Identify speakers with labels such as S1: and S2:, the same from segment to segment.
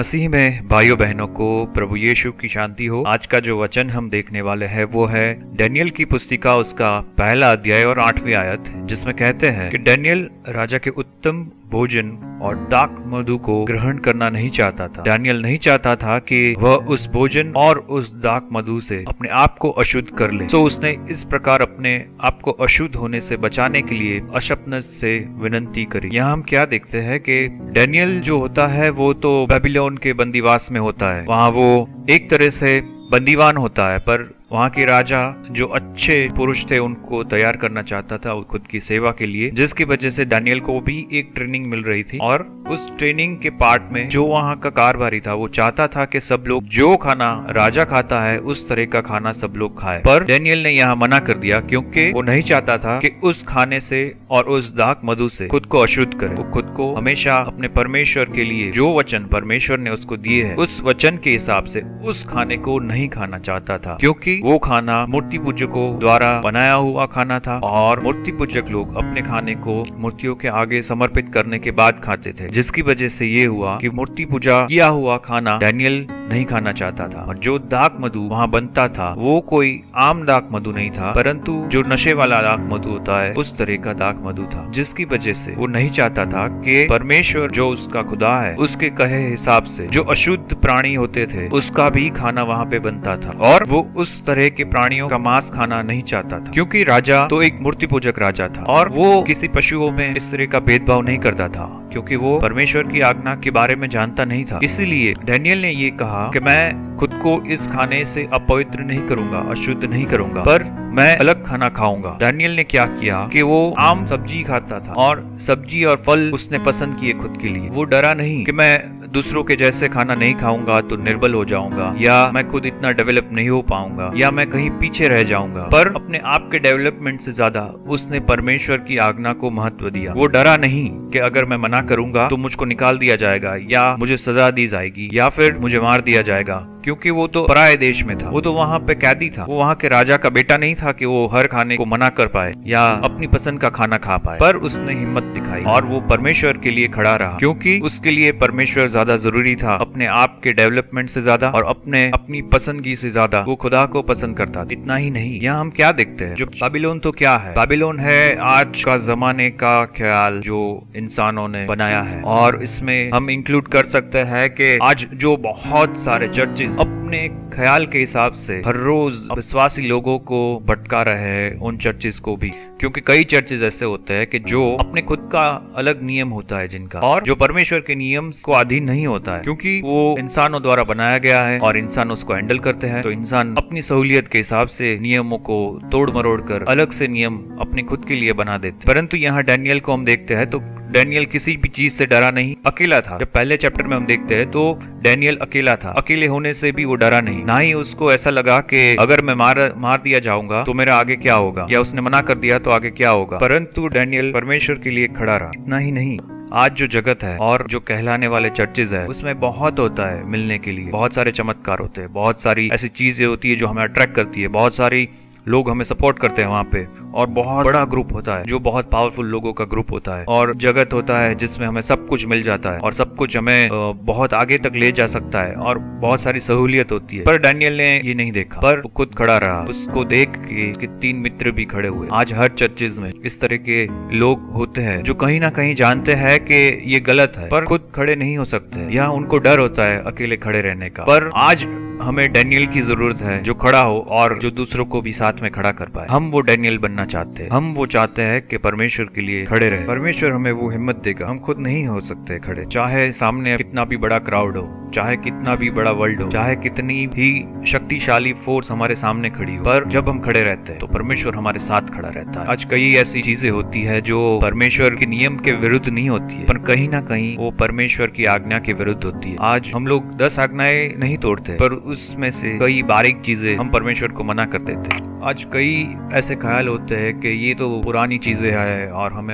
S1: मसीह में भाइयों बहनों को प्रभु यीशु की शांति हो। आज का जो वचन हम देखने वाले हैं वो है डैनियल की पुस्तिका, उसका पहला अध्याय और 8वीं आयत, जिसमें कहते हैं कि डैनियल राजा के उत्तम भोजन और दाक मधु को ग्रहण करना नहीं चाहता था। डैनियल नहीं चाहता था कि वह उस भोजन और उस दाक मधु से अपने आप को अशुद्ध कर ले। तो उसने इस प्रकार अपने आप को अशुद्ध होने से बचाने के लिए अशपनस से विनती करी। यहाँ हम क्या देखते हैं कि डैनियल जो होता है वो तो बेबीलोन के बंदीवास में होता है। वहाँ वो एक तरह से बंदीवान होता है, पर वहाँ के राजा जो अच्छे पुरुष थे उनको तैयार करना चाहता था खुद की सेवा के लिए, जिसकी वजह से डैनियल को भी एक ट्रेनिंग मिल रही थी। और उस ट्रेनिंग के पार्ट में जो वहाँ का कारभारी था वो चाहता था कि सब लोग जो खाना राजा खाता है उस तरह का खाना सब लोग खाए। पर डैनियल ने यहाँ मना कर दिया, क्योंकि वो नहीं चाहता था कि उस खाने से और उस दाक मधु से खुद को अशुद्ध करे। वो खुद को हमेशा अपने परमेश्वर के लिए जो वचन परमेश्वर ने उसको दिए है उस वचन के हिसाब से उस खाने को नहीं खाना चाहता था, क्योंकि वो खाना मूर्ति पूजकों द्वारा बनाया हुआ खाना था और मूर्ति पूजक लोग अपने खाने को मूर्तियों के आगे समर्पित करने के बाद खाते थे, जिसकी वजह से ये हुआ कि मूर्ति पूजा किया हुआ खाना डैनियल नहीं खाना चाहता था। और जो दाक मधु वहाँ बनता था वो कोई आम दाक मधु नहीं था, परंतु जो नशे वाला दाक मधु होता है उस तरह का दाक मधु था, जिसकी वजह से वो नहीं चाहता था कि परमेश्वर जो उसका खुदा है उसके कहे हिसाब से जो अशुद्ध प्राणी होते थे उसका भी खाना वहाँ पे बनता था। और वो उस तरह के प्राणियों का मांस खाना नहीं चाहता था, क्योंकि राजा तो एक मूर्ति पूजक राजा था और वो किसी पशुओं में इस तरह का भेदभाव नहीं करता था, क्योंकि वो परमेश्वर की आज्ञा के बारे में जानता नहीं था। इसीलिए डैनियल ने ये कहा कि मैं खुद को इस खाने से अपवित्र नहीं करूंगा, अशुद्ध नहीं करूंगा, पर मैं अलग खाना खाऊंगा। डैनियल ने क्या किया कि वो आम सब्जी खाता था और सब्जी और फल उसने पसंद किए खुद के लिए। वो डरा नहीं कि मैं दूसरों के जैसे खाना नहीं खाऊंगा तो निर्बल हो जाऊंगा, या मैं खुद इतना डेवलप नहीं हो पाऊंगा, या मैं कहीं पीछे रह जाऊंगा। पर अपने आप के डेवलपमेंट से ज्यादा उसने परमेश्वर की आज्ञा को महत्व दिया। वो डरा नहीं कि अगर मैं मना करूंगा तो मुझको निकाल दिया जाएगा, या मुझे सजा दी जाएगी, या फिर मुझे मार दिया जाएगा, क्योंकि वो तो पराये देश में था। वो तो वहाँ पे कैदी था। वो वहाँ के राजा का बेटा नहीं था कि वो हर खाने को मना कर पाए या अपनी पसंद का खाना खा पाए। पर उसने हिम्मत दिखाई और वो परमेश्वर के लिए खड़ा रहा, क्योंकि उसके लिए परमेश्वर ज्यादा जरूरी था अपने आप के डेवलपमेंट से ज्यादा, और अपनी पसंदगी से ज्यादा वो खुदा को पसंद करता था। इतना ही नहीं, यहाँ हम क्या देखते हैं, जो बाबिलोन तो क्या है, बाबिलोन है आज का जमाने का ख्याल जो इंसानों ने बनाया है। और इसमें हम इंक्लूड कर सकते हैं कि आज जो बहुत सारे चर्चेस अपने ख्याल के हिसाब से हर रोज विश्वासी लोगों को भटका रहे हैं, उन चर्चेस को भी, क्योंकि कई चर्चेस ऐसे होते हैं कि जो अपने खुद का अलग नियम होता है जिनका, और जो परमेश्वर के नियम को अधीन नहीं होता है, क्योंकि वो इंसानों द्वारा बनाया गया है और इंसान उसको हैंडल करते हैं। तो इंसान अपनी सहूलियत के हिसाब से नियमों को तोड़ मरोड़ कर अलग से नियम अपने खुद के लिए बना देते। परंतु यहाँ डैनियल को हम देखते हैं तो डैनियल किसी भी चीज से डरा नहीं, अकेला था। जब पहले चैप्टर में हम देखते हैं तो डैनियल अकेला था। अकेले होने से भी वो डरा नहीं, ना ही उसको ऐसा लगा कि अगर मैं मार दिया जाऊंगा तो मेरा आगे क्या होगा, या उसने मना कर दिया तो आगे क्या होगा। परंतु डैनियल परमेश्वर के लिए खड़ा रहा। इतना ही नहीं, आज जो जगत है और जो कहलाने वाले चर्चेज है उसमें बहुत होता है मिलने के लिए, बहुत सारे चमत्कार होते हैं, बहुत सारी ऐसी चीजें होती है जो हमें अट्रैक्ट करती है, बहुत सारी लोग हमें सपोर्ट करते हैं वहाँ पे, और बहुत बड़ा ग्रुप होता है जो बहुत पावरफुल लोगों का ग्रुप होता है, और जगत होता है जिसमें हमें सब कुछ मिल जाता है और सब कुछ हमें बहुत आगे तक ले जा सकता है और बहुत सारी सहूलियत होती है। पर डैनियल ने ये नहीं देखा, पर वो खुद खड़ा रहा। उसको देख के उसके 3 मित्र भी खड़े हुए। आज हर चर्चेज में इस तरह के लोग होते हैं जो कहीं ना कहीं जानते हैं कि ये गलत है, पर खुद खड़े नहीं हो सकते, या उनको डर होता है अकेले खड़े रहने का। पर आज हमें डैनियल की जरूरत है जो खड़ा हो और जो दूसरों को भी साथ में खड़ा कर पाए। हम वो डैनियल बनना चाहते हैं। हम वो चाहते हैं कि परमेश्वर के लिए खड़े रहे। परमेश्वर हमें वो हिम्मत देगा। हम खुद नहीं हो सकते खड़े, चाहे सामने कितना भी बड़ा क्राउड हो, चाहे कितना भी बड़ा वर्ल्ड हो, चाहे कितनी भी शक्तिशाली फोर्स हमारे सामने खड़ी हो, पर जब हम खड़े रहते हैं तो परमेश्वर हमारे साथ खड़ा रहता है। आज कई ऐसी चीजें होती है जो परमेश्वर के नियम के विरुद्ध नहीं होती है, पर कहीं ना कहीं वो परमेश्वर की आज्ञा के विरुद्ध होती है। आज हम लोग 10 आज्ञाएं नहीं तोड़ते, पर उसमें से कई बारीक चीजें हम परमेश्वर को मना कर देते हैं। आज कई ऐसे ख्याल होते हैं कि ये तो पुरानी चीजें हैं और हमें अब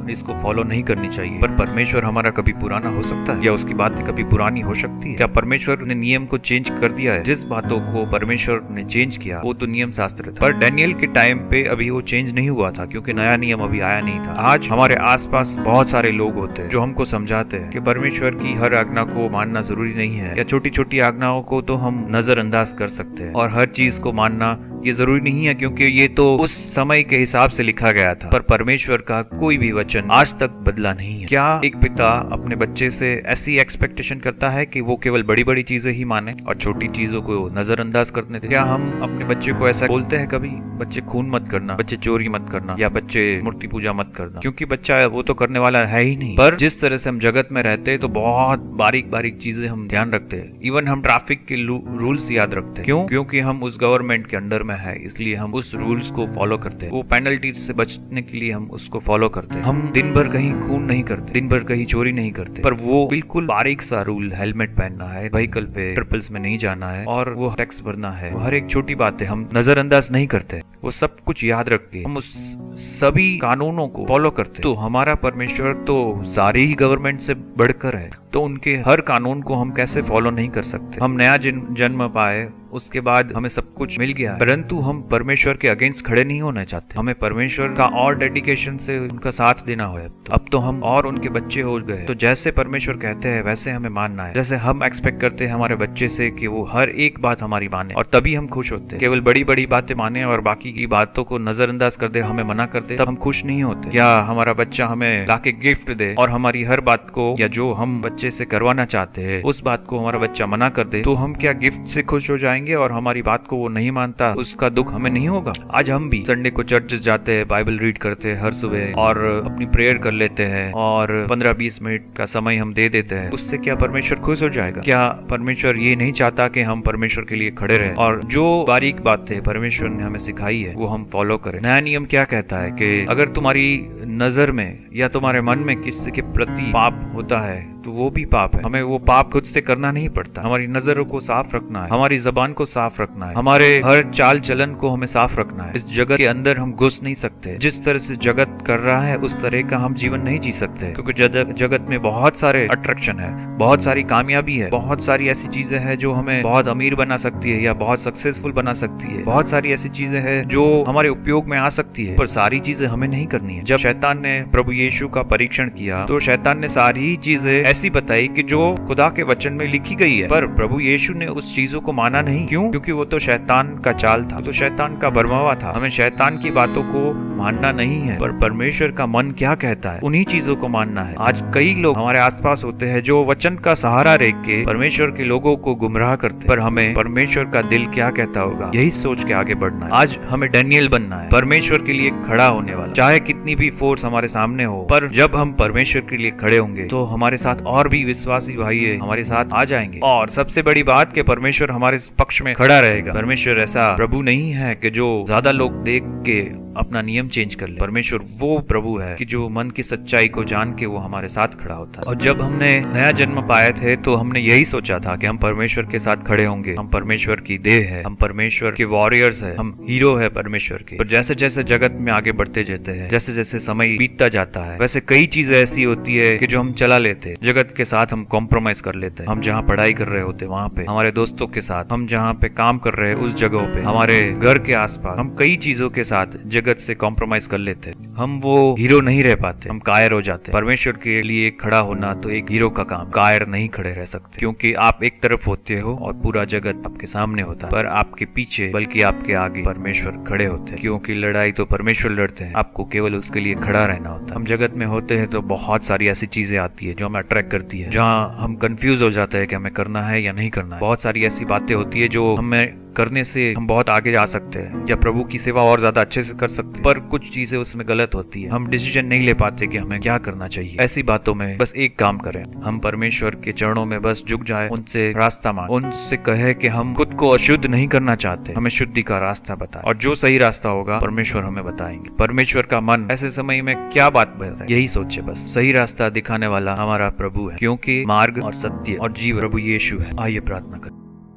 S1: इसको फॉलो नहीं करनी चाहिए। पर परमेश्वर हमारा कभी पुराना हो सकता है? या उसकी बातें कभी पुरानी हो सकती है? क्या परमेश्वर ने नियम को चेंज कर दिया है? जिस बातों को परमेश्वर ने चेंज किया वो तो नियम शास्त्र था, पर डैनियल के टाइम पे अभी वो चेंज नहीं हुआ था, क्योंकि नया नियम अभी आया नहीं था। आज हमारे आसपास बहुत सारे लोग होते हैं जो हमको समझाते हैं कि परमेश्वर की हर आज्ञा को मानना जरूरी नहीं है, या छोटी छोटी आज्ञाओं को तो हम नजरअंदाज कर सकते हैं, और हर चीज को मानना ये जरूरी नहीं है क्योंकि ये तो उस समय के हिसाब से लिखा गया था। पर परमेश्वर का कोई भी वचन आज तक बदला नहीं है। क्या एक पिता अपने बच्चे से ऐसी एक्सपेक्टेशन करता है कि वो केवल बड़ी बड़ी चीजें ही माने और छोटी चीजों को नजरअंदाज करने दे? क्या हम अपने बच्चे को ऐसा बोलते हैं कभी, बच्चे खून मत करना, बच्चे चोरी मत करना, या बच्चे मूर्ति पूजा मत करना, क्योंकि बच्चा वो तो करने वाला है ही नहीं। पर जिस तरह से हम जगत में रहते हैं तो बहुत बारीक बारीक चीजें हम ध्यान रखते हैं। इवन हम ट्रैफिक के रूल्स याद रखते हैं। क्यों? क्योंकि हम उस गवर्नमेंट के अंडर में है, इसलिए हम उस रूल्स को फॉलो करते हैं। वो पेनल्टी से बचने के लिए हम उसको फॉलो करते हैं। हम दिन भर कहीं खून नहीं करते, दिन भर कहीं चोरी नहीं करते, पर वो बिल्कुल बारीक सा रूल, हेलमेट पहनना है, व्हीकल पे ट्रिपल्स में नहीं जाना है, और वो टैक्स भरना है, वो हर एक छोटी बात है हम नजरअंदाज नहीं करते। वो सब कुछ याद रख के हम उस सभी कानूनों को फॉलो करते। तो हमारा परमेश्वर तो सारी ही गवर्नमेंट से बढ़कर है, तो उनके हर कानून को हम कैसे फॉलो नहीं कर सकते? हम नया जन्म पाए, उसके बाद हमें सब कुछ मिल गया, परंतु हम परमेश्वर के अगेंस्ट खड़े नहीं होना चाहते। हमें परमेश्वर का और डेडिकेशन से उनका साथ देना हो। अब तो हम और उनके बच्चे हो गए, तो जैसे परमेश्वर कहते हैं वैसे हमें मानना है। जैसे हम एक्सपेक्ट करते हैं हमारे बच्चे से कि वो हर एक बात हमारी माने, और तभी हम खुश होते हैं। केवल बड़ी बड़ी बातें माने और बाकी की बातों को नजरअंदाज कर दे, हमें मना कर दे, तब हम खुश नहीं होते। या हमारा बच्चा हमें लाके गिफ्ट दे और हमारी हर बात को, या जो हम बच्चे से करवाना चाहते हैं उस बात को हमारा बच्चा मना कर दे, तो हम क्या गिफ्ट से खुश हो जाएंगे? और हमारी बात को वो नहीं मानता, उसका दुख हमें नहीं होगा? आज हम भी संडे को चर्च जाते हैं, बाइबल रीड करते हैं हर सुबह, और अपनी प्रेयर कर लेते हैं, और 15-20 मिनट का समय हम दे देते हैं। उससे क्या परमेश्वर खुश हो जाएगा? क्या परमेश्वर ये नहीं चाहता कि हम परमेश्वर के लिए खड़े रहे और जो बारीक बातें परमेश्वर ने हमें सिखाई है वो हम फॉलो करें? नया नियम क्या कहता है कि अगर तुम्हारी नजर में या तुम्हारे मन में किसी के प्रति पाप होता है तो वो भी पाप है। हमें वो पाप खुद से करना नहीं पड़ता। हमारी नजरों को साफ रखना है, हमारी जबान को साफ रखना है, हमारे हर चाल चलन को हमें साफ रखना है। इस जगत के अंदर हम घुस नहीं सकते। जिस तरह से जगत कर रहा है उस तरह का हम जीवन नहीं जी सकते, क्योंकि जगत में बहुत सारे अट्रैक्शन है, बहुत सारी कामयाबी है, बहुत सारी ऐसी चीजें हैं जो हमें बहुत अमीर बना सकती है या बहुत सक्सेसफुल बना सकती है। बहुत सारी ऐसी चीजें हैं जो हमारे उपयोग में आ सकती है, पर सारी चीजें हमें नहीं करनी है। जब शैतान ने प्रभु यीशु का परीक्षण किया तो शैतान ने सारी चीजें ऐसी बताई कि जो खुदा के वचन में लिखी गई है, पर प्रभु यीशु ने उस चीजों को माना नहीं। क्यों? क्योंकि वो तो शैतान का चाल था, तो शैतान का बरमावा था। हमें शैतान की बातों को मानना नहीं है, पर परमेश्वर का मन क्या कहता है उन्हीं चीजों को मानना है। आज कई लोग हमारे आसपास होते हैं जो वचन का सहारा रख के परमेश्वर के लोगों को गुमराह करते, पर हमें परमेश्वर का दिल क्या कहता होगा यही सोच के आगे बढ़ना है। आज हमें डैनियल बनना है, परमेश्वर के लिए खड़ा होने वाला, चाहे कितनी भी फोर्स हमारे सामने हो। पर जब हम परमेश्वर के लिए खड़े होंगे तो हमारे साथ और भी विश्वासी भाई हमारे साथ आ जाएंगे, और सबसे बड़ी बात कि परमेश्वर हमारे पक्ष में खड़ा रहेगा। परमेश्वर ऐसा प्रभु नहीं है कि जो ज्यादा लोग देख के अपना नियम चेंज कर ले। परमेश्वर वो प्रभु है कि जो मन की सच्चाई को जान के वो हमारे साथ खड़ा होता है। और जब हमने नया जन्म पाए थे तो हमने यही सोचा था कि हम परमेश्वर के साथ खड़े होंगे, हम परमेश्वर की देह है, हम परमेश्वर के वॉरियर्स है, हम हीरो है परमेश्वर के। पर जैसे जैसे जगत में आगे बढ़ते जाते हैं, जैसे जैसे समय बीतता जाता है, वैसे कई चीजें ऐसी होती है कि जो हम चला लेते, जगत के साथ हम कॉम्प्रोमाइज कर लेते हैं। हम जहाँ पढ़ाई कर रहे होते वहाँ पे, हमारे दोस्तों के साथ, हम जहाँ पे काम कर रहे हैं उस जगहों पे, हमारे घर के आसपास, हम कई चीजों के साथ जगत से कॉम्प्रोमाइज कर लेते। हम वो हीरो नहीं रह पाते, हम कायर हो जाते। परमेश्वर के लिए खड़ा होना तो एक हीरो का काम, कायर नहीं खड़े रह सकते, क्योंकि आप एक तरफ होते हो और पूरा जगत आपके सामने होता है, पर आपके पीछे बल्कि आपके आगे परमेश्वर खड़े होते हैं, क्योंकि लड़ाई तो परमेश्वर लड़ते हैं, आपको केवल उसके लिए खड़ा रहना होता है। हम जगत में होते हैं तो बहुत सारी ऐसी चीजें आती है जो हमें अट्रैक्ट करती है, जहाँ हम कंफ्यूज हो जाते हैं कि हमें करना है या नहीं करना है। बहुत सारी ऐसी बातें होती है जो हमें करने से हम बहुत आगे जा सकते हैं या प्रभु की सेवा और ज्यादा अच्छे से कर सकते हैं, पर कुछ चीजें उसमें गलत होती है। हम डिसीजन नहीं ले पाते कि हमें क्या करना चाहिए। ऐसी बातों में बस एक काम करें, हम परमेश्वर के चरणों में बस झुक जाए, उनसे रास्ता मांगे, उनसे कहे कि हम खुद को अशुद्ध नहीं करना चाहते, हमें शुद्धि का रास्ता बताए, और जो सही रास्ता होगा परमेश्वर हमें बताएंगे। परमेश्वर का मन ऐसे समय में क्या बात बताए यही सोचे, बस सही रास्ता दिखाने वाला हमारा प्रभु है, क्योंकि मार्ग और सत्य और जीवन प्रभु यीशु है। आइए प्रार्थना करें।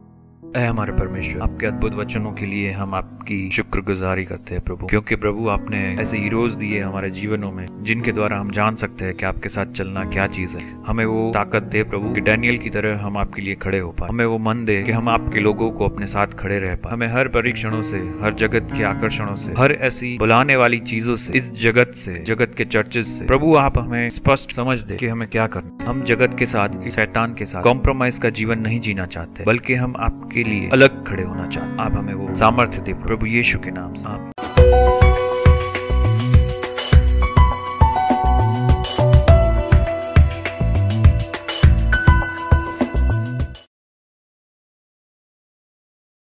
S1: ऐ हमारे परमेश्वर, आपके अद्भुत वचनों के लिए हम आपकी शुक्रगुजारी करते हैं प्रभु, क्योंकि प्रभु आपने ऐसे हीरोज दिए हमारे जीवनों में जिनके द्वारा हम जान सकते हैं कि आपके साथ चलना क्या चीज है। हमें वो ताकत दे प्रभु कि डैनियल की तरह हम आपके लिए खड़े हो पाए। हमें वो मन दे कि हम आपके लोगों को अपने साथ खड़े रह पाए। हमें हर परीक्षणों से, हर जगत के आकर्षणों से, हर ऐसी बुलाने वाली चीजों से, इस जगत से, जगत के चर्चेस से प्रभु आप हमें स्पष्ट समझ दे कि हमें क्या करना। हम जगत के साथ, शैतान के साथ कॉम्प्रोमाइज का जीवन नहीं जीना चाहते, बल्कि हम आपके लिए अलग खड़े होना चाहते। आप हमें वो सामर्थ्य दे प्रभु यीशु के नाम से, आमीन।